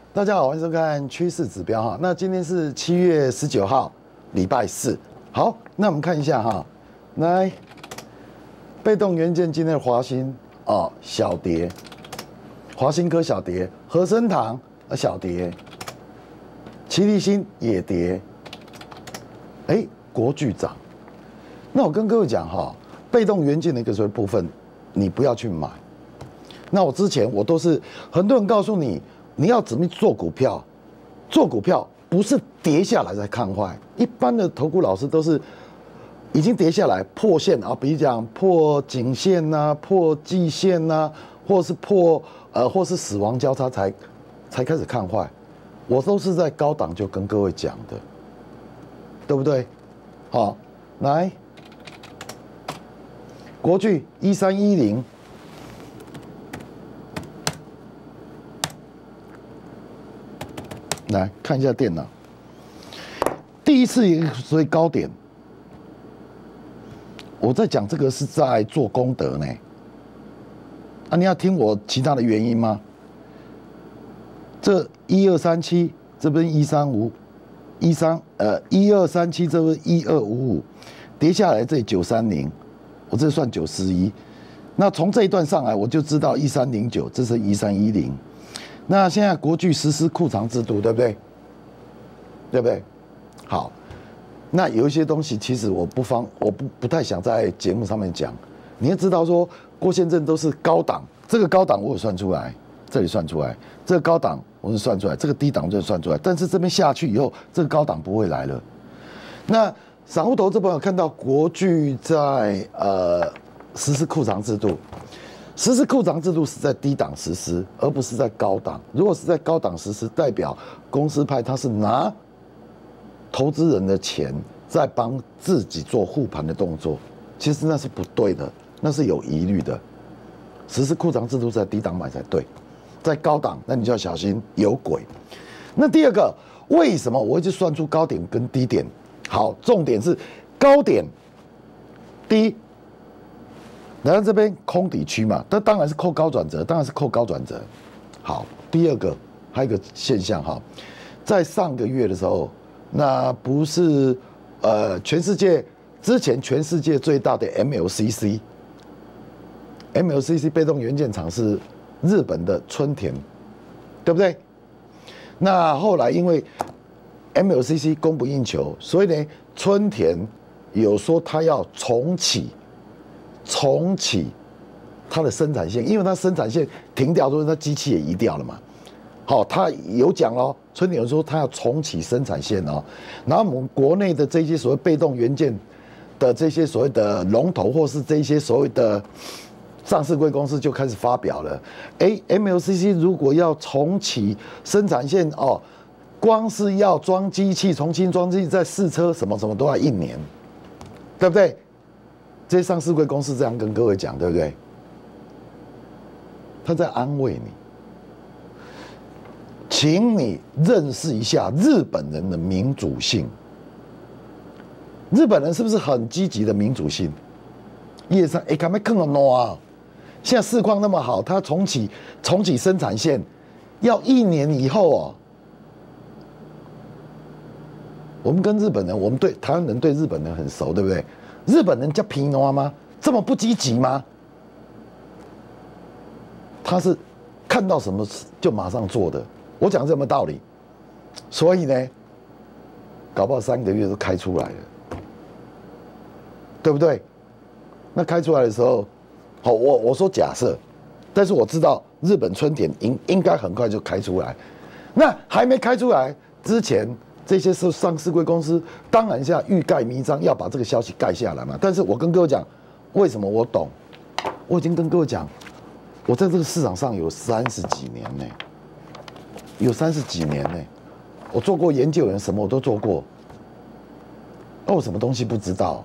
大家好，欢迎收看趋势指标哈。那今天是7月19号，礼拜四。好，那我们看一下哈，来，被动元件今天的华兴小跌，华兴科小跌，和生堂小跌，奇力新也跌，国巨涨。那我跟各位讲哈，被动元件的一个部分，你不要去买。那我之前都是很多人告诉你。你要怎么做股票？做股票不是跌下来才看坏，一般的投顾老师都是已经跌下来破线啊，比如讲破颈线呐、破季线呐，或是或是死亡交叉才开始看坏。我都是在高档就跟各位讲的，对不对？好，来，国巨1310。来看一下电脑，第一次所以高点，我在讲这个是在做功德呢。你要听我其他的原因吗？这1237，这边1237，这边1255，跌下来这里930，我这算911。那从这一段上来，我就知道1309，这是1310。那现在国巨实施库藏制度，对不对？对不对？好，那有一些东西其实我不太想在节目上面讲。你要知道说，郭先生都是高档，这个高档我有算出来，这里算出来，这个高档我是算出来，这个低档我就算出来。但是这边下去以后，这个高档不会来了。那散户投资朋友看到国巨在实施库藏制度。实施库藏制度是在低档实施，而不是在高档。如果是在高档实施，代表公司派他是拿投资人的钱在帮自己做护盘的动作，其实那是不对的，那是有疑虑的。实施库藏制度在低档买才对，在高档那你就要小心有鬼。那第二个，为什么我会去算出高点跟低点？好，重点是高点低。来到这边空底区嘛，这当然是扣高转折，好，第二个还有一个现象哈，在上个月的时候，那不是全世界最大的 MLCC 被动元件厂是日本的春田，对不对？那后来因为 MLCC 供不应求，所以呢，春田有说他要重启它的生产线，因为它生产线停掉，所以它机器也移掉了嘛。好，他有讲咯，春田有说他要重启生产线哦。然后我们国内的这些所谓被动元件的这些所谓的龙头，或是这些所谓的上市柜公司就开始发表了。MLCC 如果要重启生产线哦，光是要装机器，重新装机器，再试车什么都要1年，对不对？这些上市柜公司这样跟各位讲，对不对？他在安慰你，请你认识一下日本人的民主性。日本人是不是很积极的民主性？叶上干嘛更多啊？现在市况那么好，他重启生产线，要1年以后哦。我们跟日本人，我们对台湾人对日本人很熟，对不对？日本人叫平挪吗？这么不积极吗？他是看到什么就马上做的。我讲这有没有道理？所以呢，搞不好3个月都开出来了，对不对？那开出来的时候，好，我说假设，但是我知道日本春田应该很快就开出来。那还没开出来之前，这些是上市柜公司，当然下欲盖弥彰，要把这个消息盖下来嘛。但是我跟各位讲，为什么我懂？我已经跟各位讲，我在这个市场上有30几年呢，我做过研究员，什么我都做过。那我什么东西不知道？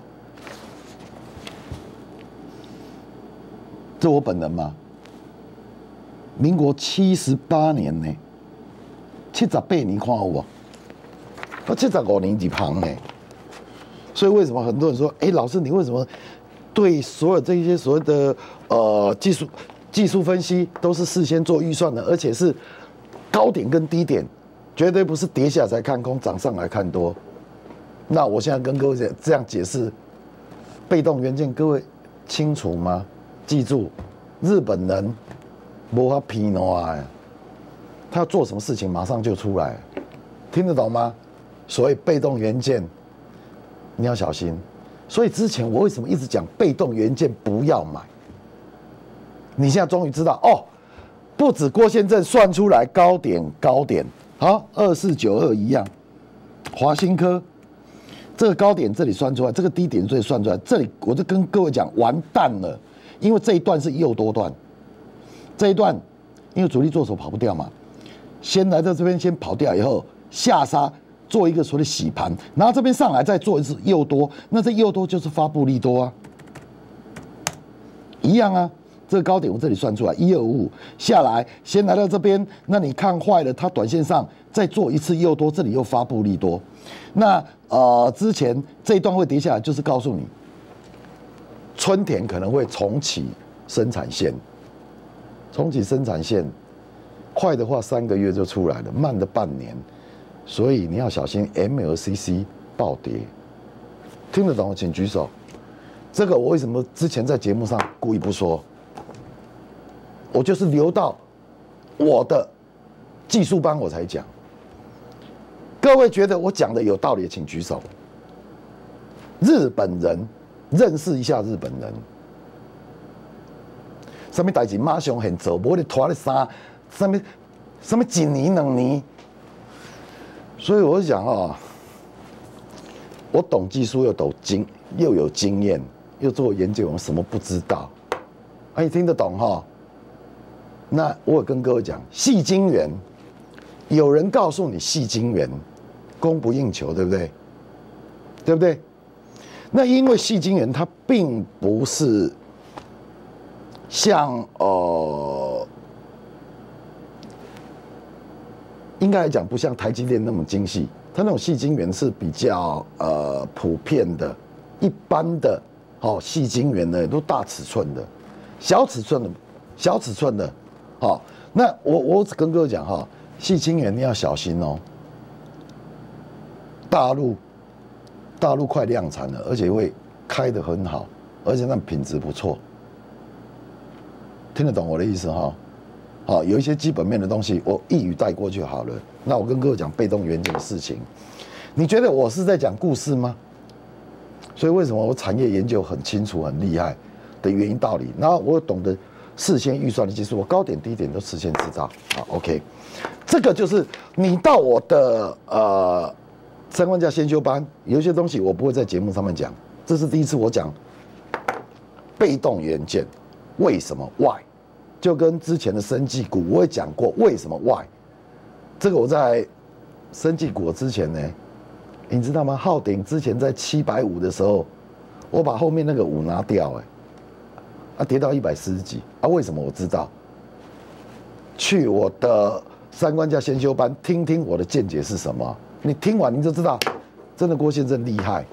这我本人吗？民国78年呢，78年看有无？我75年一旁呢，所以为什么很多人说，老师你为什么对所有这些所谓的技术分析都是事先做预算的，而且是高点跟低点绝对不是跌下才看空，涨上来看多。那我现在跟各位这样解释，被动元件各位清楚吗？记住，日本人没法批诺他要做什么事情马上就出来，听得懂吗？所以被动元件你要小心。所以之前我为什么一直讲被动元件不要买？你现在终于知道哦，不止郭先生算出来高点，好，2492一样，华新科这个高点这里算出来，这个低点这里算出来，这里我就跟各位讲完蛋了，因为这一段是诱多段，这一段因为主力做手跑不掉嘛，先来到这边先跑掉以后下杀。做一个所谓的洗盘，然后这边上来再做一次诱多，那这诱多就是发布利多啊，一样啊。这个高点我这里算出来1255下来，先来到这边，那你看坏了，它短线上再做一次诱多，这里又发布利多。那之前这一段会跌下来，就是告诉你，春田可能会重启生产线，快的话3个月就出来了，慢的半年。所以你要小心 MLCC 暴跌，听得懂的请举手。这个我为什么之前在节目上故意不说？我就是留到我的技术班我才讲。各位觉得我讲的有道理，请举手。日本人认识一下日本人，什么代志马上很做，无你拖你什么几年2年。所以我讲我懂技术又有经验，又做研究，我什么不知道？你听得懂哈？那我有跟各位讲，矽晶圆，有人告诉你矽晶圆供不应求，对不对？对不对？那因为矽晶圆它并不是像应该来讲，不像台积电那么精细，它那种矽晶圆是比较普遍的、一般的矽晶圆呢，都大尺寸的、小尺寸的，那我只跟各位讲矽晶圆你要小心哦。大陆快量产了，而且会开得很好，而且那品质不错，听得懂我的意思哈？有一些基本面的东西，我一语带过就好了。那我跟各位讲被动元件的事情，你觉得我是在讲故事吗？所以为什么我产业研究很清楚、很厉害的原因道理？然后我懂得事先预算的技术，我高点低点都事先知道。OK， 这个就是你到我的3万价先修班，有一些东西我不会在节目上面讲，这是第一次我讲被动元件为什么 Why。就跟之前的生技股，我也讲过为什么 Why， 这个我在生技股之前呢，你知道吗？浩鼎之前在750的时候，我把后面那个5拿掉，跌到140几为什么我知道？去我的3关价先修班听听我的见解是什么，你听完你就知道，真的郭先生厉害。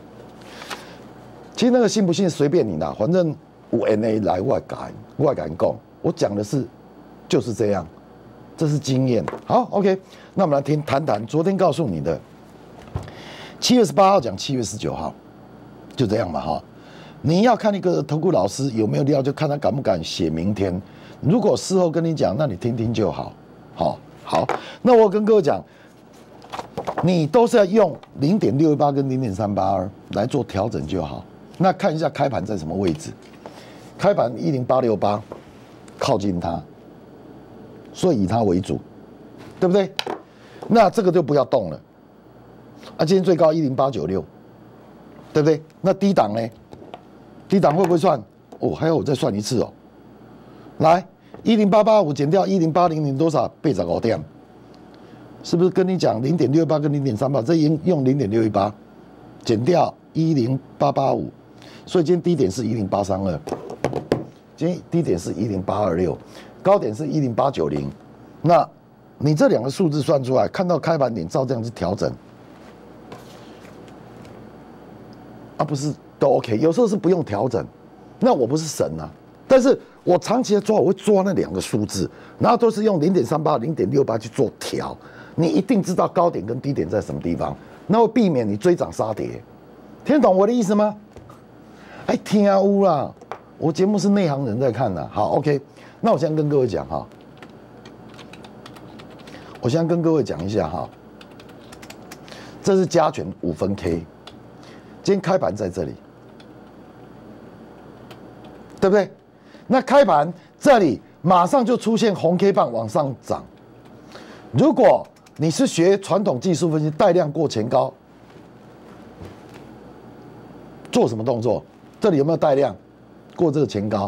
其实那个信不信随便你啦，反正有 NA 来我敢讲。我讲的是就是这样，这是经验。好 ，OK， 那我们来谈昨天告诉你的，7月18号讲7月19号，就这样嘛你要看一个投顾老师有没有料，就看他敢不敢写明天。如果事后跟你讲，那你听听就好。好，那我跟各位讲，你都是要用0.618跟0.382来做调整就好。那看一下开盘在什么位置，开盘10868。靠近它，所以以它为主，对不对？那这个就不要动了。今天最高10896，对不对？那低档呢？低档会不会算？还要我再算一次哦。来，10885减掉10800多少？85点，是不是跟你讲0.618跟0.38？这用0.618减掉10885，所以今天低点是10832。今天低点是10826，高点是10890，那你这2个数字算出来，看到开盘点照这样子调整，不是都 OK？有时候是不用调整，那我不是神啊，但是我长期的抓，我会抓那2个数字，然后都是用0.38、0.68去做调，你一定知道高点跟低点在什么地方，那会避免你追涨杀跌。听得懂我的意思吗？哎，听啊呜啦！我节目是内行人在看的。好 ，OK， 那我现在跟各位讲哈，我现在跟各位讲一下哈，这是加权5分 K， 今天开盘在这里，对不对？那开盘这里马上就出现红 K 棒往上涨。如果你是学传统技术分析，带量过前高，做什么动作？这里有没有带量过这个前高？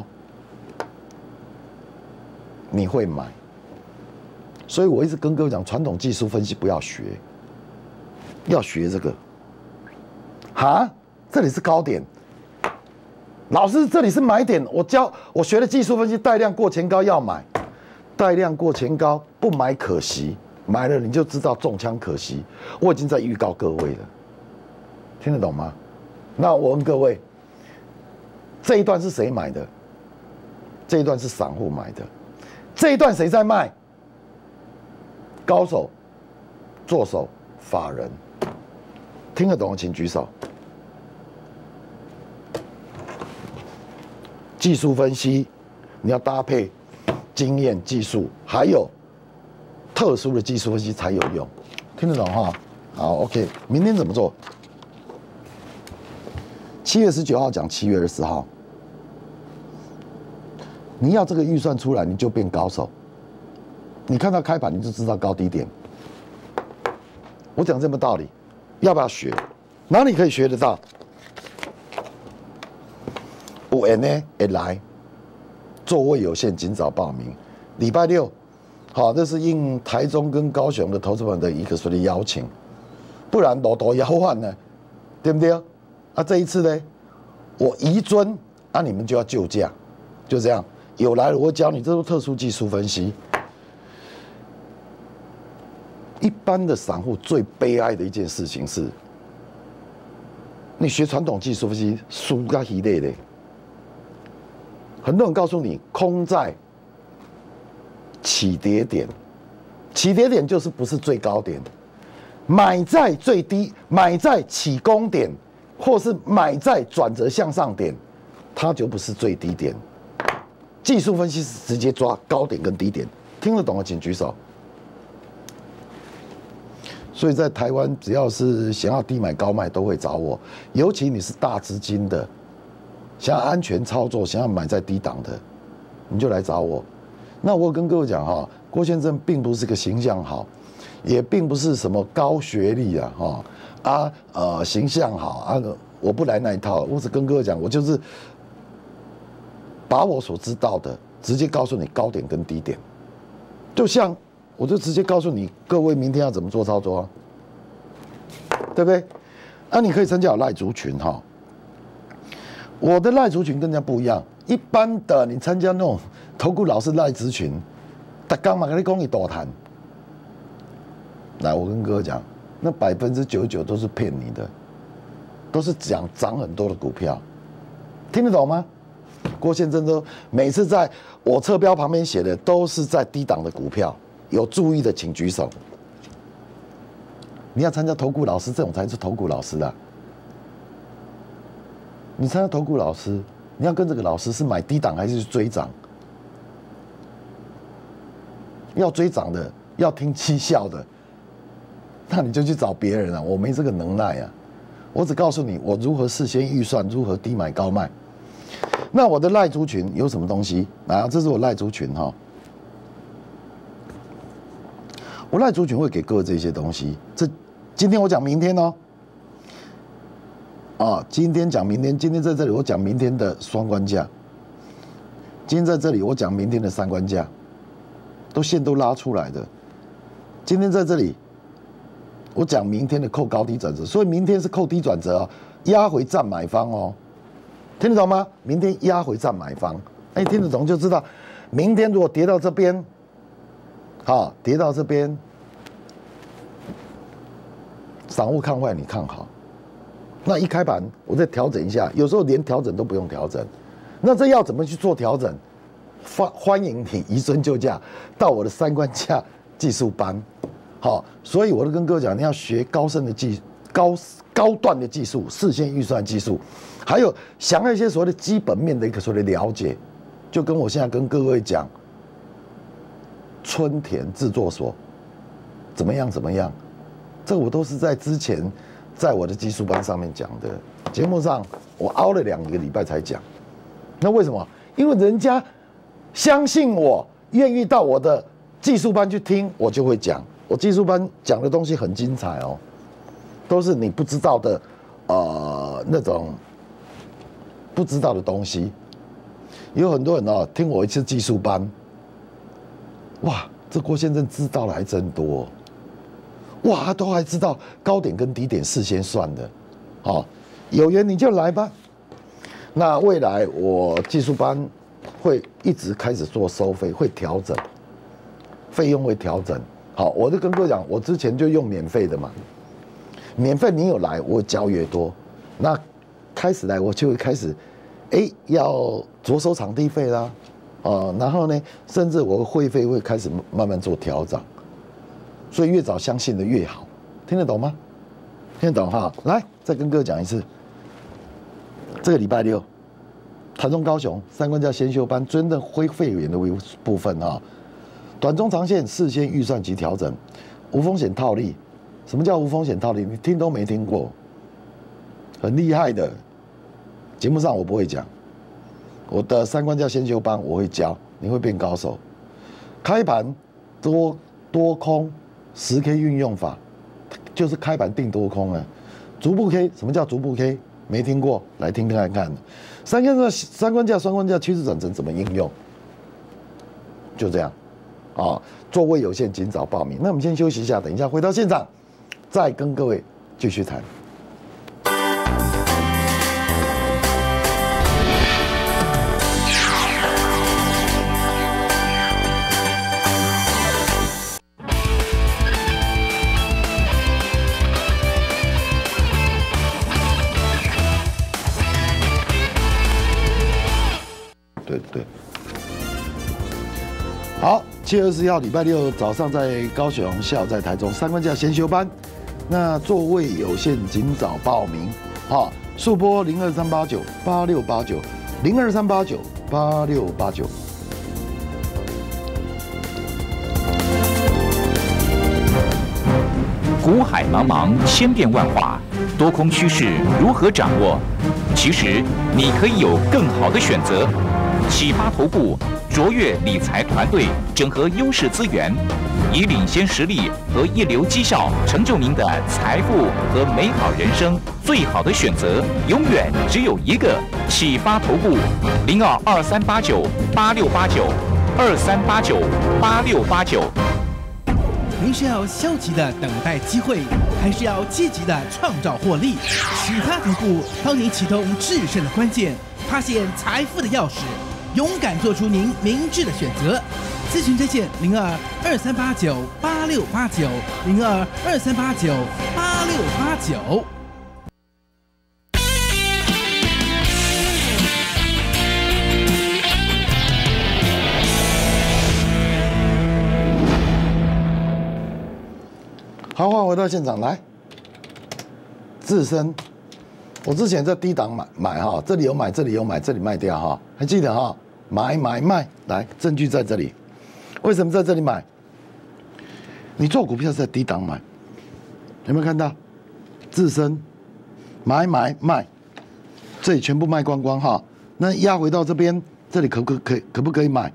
你会买。所以我一直跟各位讲，传统技术分析不要学，要学这个。哈，这里是高点。老师，这里是买点。我学的技术分析，带量过前高要买，带量过前高不买可惜，买了你就知道中枪可惜。我已经在预告各位了，听得懂吗？那我问各位，这一段是谁买的？这一段是散户买的。这一段谁在卖？高手、做手、法人。听得懂的请举手。技术分析，你要搭配经验、技术，还有特殊的技术分析才有用。听得懂哈？好 ，OK。明天怎么做？7月19号讲7月20号。你要这个预算出来，你就变高手。你看到开盘，你就知道高低点。我讲这么道理，要不要学？哪里可以学得到？有缘呢，会来，座位有限，尽早报名。礼拜6，好，这是应台中跟高雄的投资者的一个邀请，不然路途遥远呢，对不对？啊，这一次呢，我移尊，啊，你们就要救驾，就这样。有来了，我会教你，这是特殊技术分析。一般的散户最悲哀的一件事情是，你学传统技术分析输个稀累的。很多人告诉你，空在起跌点，起跌点就是不是最高点，买在最低，买在起攻点，或是买在转折向上点，它就不是最低点。技术分析是直接抓高点跟低点，听得懂的请举手。所以在台湾，只要是想要低买高卖，都会找我。尤其你是大资金的，想要安全操作，想要买在低档的，你就来找我。那我跟各位讲哈，郭先生并不是个形象好，也并不是什么高学历啊，形象好啊，我不来那一套。我只跟各位讲，我就是把我所知道的，直接告诉你高点跟低点。就像我就直接告诉你，各位明天要怎么做操作啊？对不对？啊，你可以参加我赖族群哈。我的赖族群跟人家不一样，一般的你参加那种投顾老师赖族群，他刚嘛跟你讲一大谈。来，我跟各位讲，那99%都是骗你的，都是讲涨很多的股票，听得懂吗？郭先生都每次在我侧标旁边写的都是在低档的股票。有注意的请举手。你要参加投顾老师，这种才是投顾老师的。你参加投顾老师，你要跟这个老师是买低档还是追涨？要追涨的，要听绩效的，那你就去找别人啊！我没这个能耐啊！我只告诉你，我如何事先预算，如何低买高卖。那我的赖族群有什么东西？啊，这是我赖族群哈。我赖族群会给各位这些东西。今天我讲明天哦，今天讲明天，今天在这里我讲明天的双关价，今天在这里我讲明天的三关价，线都拉出来的。今天在这里我讲明天的扣高低转折，所以明天是扣低转折哦，压回站买方哦，听得懂吗？明天压回站买方，听得懂就知道，明天如果跌到这边。好，跌到这边，散户看坏，你看好。那一开盘，我再调整一下，有时候连调整都不用调整。那这要怎么去做调整？ 欢迎你移孙就驾到我的3关价技术班。好，所以我都跟各位讲，你要学高深的高段的技术，事先预算技术，还有想要一些所谓的基本面的一个所谓的了解，就跟我现在跟各位讲，春田制作所怎么样，这我都是在之前在我的技术班上面讲的，节目上我熬了2个礼拜才讲。那为什么？因为人家相信我，愿意到我的技术班去听，我就会讲。我技术班讲的东西很精彩哦，都是你不知道的，那种不知道的东西。有很多人哦，听我一次技术班，哇，这郭先生知道的还真多，哇，他都还知道高点跟低点事先算的，好，有缘你就来吧。那未来我技术班会一直开始做收费，会调整，费用会调整。好，我就跟各位讲，我之前就用免费的嘛，免费你有来，我教越多。那开始来，我就会开始，要着收场地费啦，然后呢，甚至我的会费会开始慢慢做调整，所以越早相信的越好，听得懂吗？听得懂哈？来，再跟各位讲一次，这个礼拜6，台中、高雄3关价先修班真正恢会员的部分哈。短中长线事先预算及调整，无风险套利。什么叫无风险套利？你听都没听过，很厉害的。节目上我不会讲，我的3关价先修班我会教，你会变高手。开盘多空10K 运用法，就是开盘定多空啊。逐步 K， 什么叫逐步 K？ 没听过，来听听看看。三关价趋势转成怎么应用？就这样。座位有限，尽早报名。那我们先休息一下，等一下回到现场，再跟各位继续谈。对，好。7月24号礼拜6早上在高雄，下午在台中3关价先修班，那座位有限，尽早报名。速拨0238988689，0238988689。 股海茫茫，千变万化，多空趋势如何掌握？其实你可以有更好的选择。启发投顾卓越理财团队整合优势资源，以领先实力和一流绩效，成就您的财富和美好人生。最好的选择永远只有一个。启发投顾0223898689，23898689。 您是要消极的等待机会，还是要积极的创造获利？启发投顾帮您启动制胜的关键，发现财富的钥匙，勇敢做出您明智的选择。咨询热线0223898689，0223898689。 好，欢迎回到现场来。自身，我之前在低档买哈，这里有买，这里有买，这里卖掉哈，还记得哈？买，来，证据在这里。为什么在这里买？你做股票是在低档买，有没有看到？自身买，这里全部卖光光哈。那压回到这边，这里可不可以买？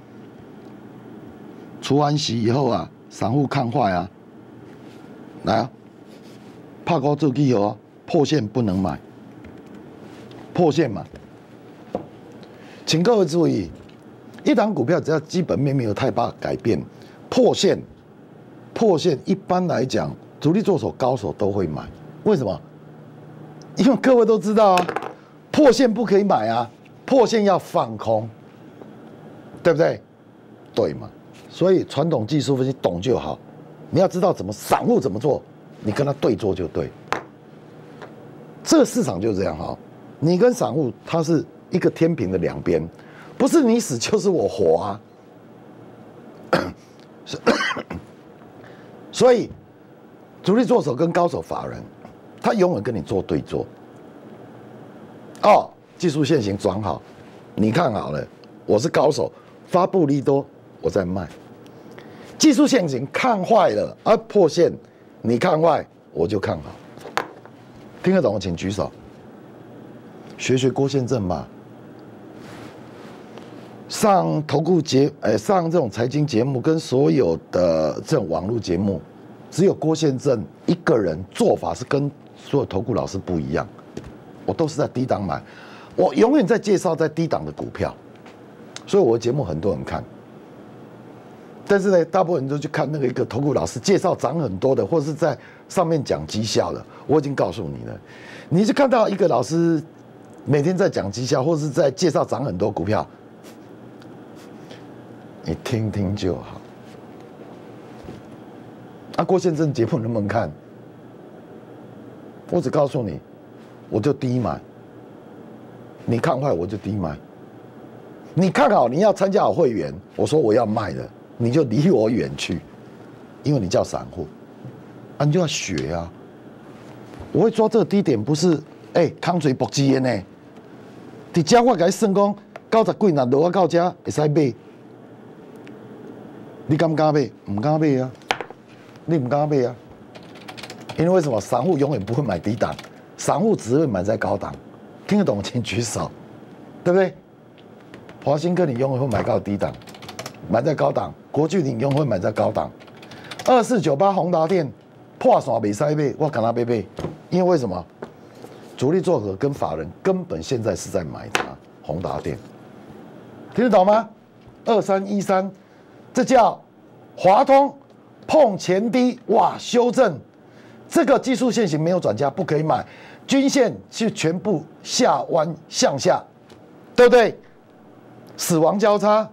除完息以后啊，散户看坏啊。来啊，怕高做基哦，破线不能买，破线嘛。请各位注意，一档股票只要基本面没有太大改变，破线一般来讲，主力做手高手都会买。为什么？因为各位都知道啊，破线不可以买啊，破线要放空，对不对？对嘛？所以传统技术分析懂就好。你要知道散户怎么做，你跟他对做就对。这个市场就是这样哈，你跟散户它是一个天平的两边， 不是你死就是我活啊。所以，主力做手跟高手法人，他永远跟你做对做。哦，技术线型转好，你看好了，我是高手，发布利多，我在卖。技术线型看坏了，破线，你看坏，我就看好。听得懂的请举手。学郭宪正吧。上投顾上这种财经节目跟所有的这种网络节目，只有郭宪正一个人做法是跟所有投顾老师不一样。我都是在低档买，我永远在介绍在低档的股票，所以我的节目很多人看。但是呢，大部分人都去看那个一个投顾老师介绍涨很多的，或者是在上面讲绩效的。我已经告诉你了，你是看到一个老师每天在讲绩效，或者是在介绍涨很多股票，你听听就好。郭宪正节目能不能看？我只告诉你，我就低买。你看坏我就低买。你看好你要参加我会员，我说我要卖的，你就离我远去，因为你叫散户，你就要学啊。我会抓这个低点，不是空嘴搏击的呢。伫遮我甲你算讲90几若落到遮会使买，你敢不敢买？唔敢买啊！你唔敢买啊？因为为什么？散户永远不会买低档，散户只会买在高档。听得懂请举手，对不对？华新科你永远会买到低档，买在高档；国巨你永远会买在高档。2498宏达电破线袂使买，我敢他买，因为为什么？主力做手跟法人根本现在是在买它宏达电，听得懂吗？2313，这叫华通碰前低，哇，修正，这个技术线型没有转加，不可以买，均线是全部下弯向下，对不对？死亡交叉，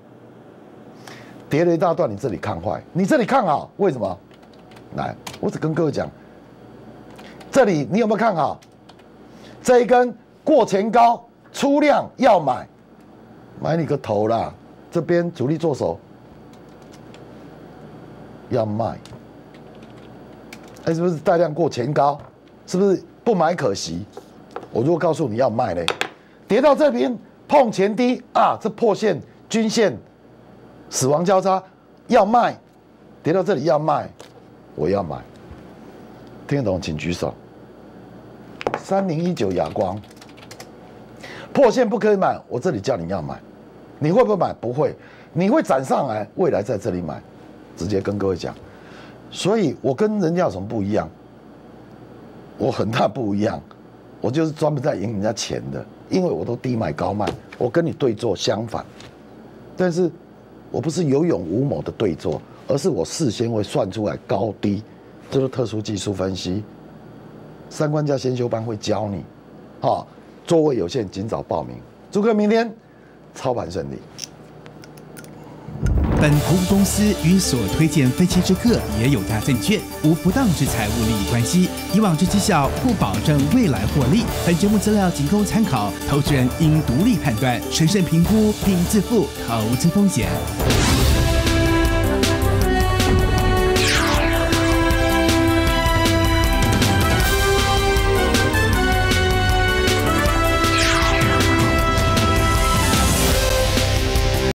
跌了一大段，你这里看坏，你这里看好，为什么？来，我只跟各位讲，这里你有没有看好？这一根过前高出量要买，买你个头啦！这边主力做手要卖，是不是带量过前高？是不是不买可惜？我如果告诉你要卖嘞，跌到这边碰前低啊，这破线均线死亡交叉要卖，跌到这里要卖，我要买，听得懂请举手。3019亚光破线不可以买，我这里叫你要买，你会不会买？不会，你会涨上来，未来在这里买，直接跟各位讲。所以我跟人家有什么不一样？我很大不一样，我就是专门在赢人家钱的，因为我都低买高卖，我跟你对做相反。但是我不是有勇无谋的对做，而是我事先会算出来高低，这是特殊技术分析。3关价先修班会教你，座位有限，尽早报名。祝各位明天操盘顺利。 本投顾公司与所推荐分期之客也有大证券，无不当之财务利益关系。以往之绩效不保证未来获利。本节目资料仅供参考，投资人应独立判断、审慎评估并自负投资风险。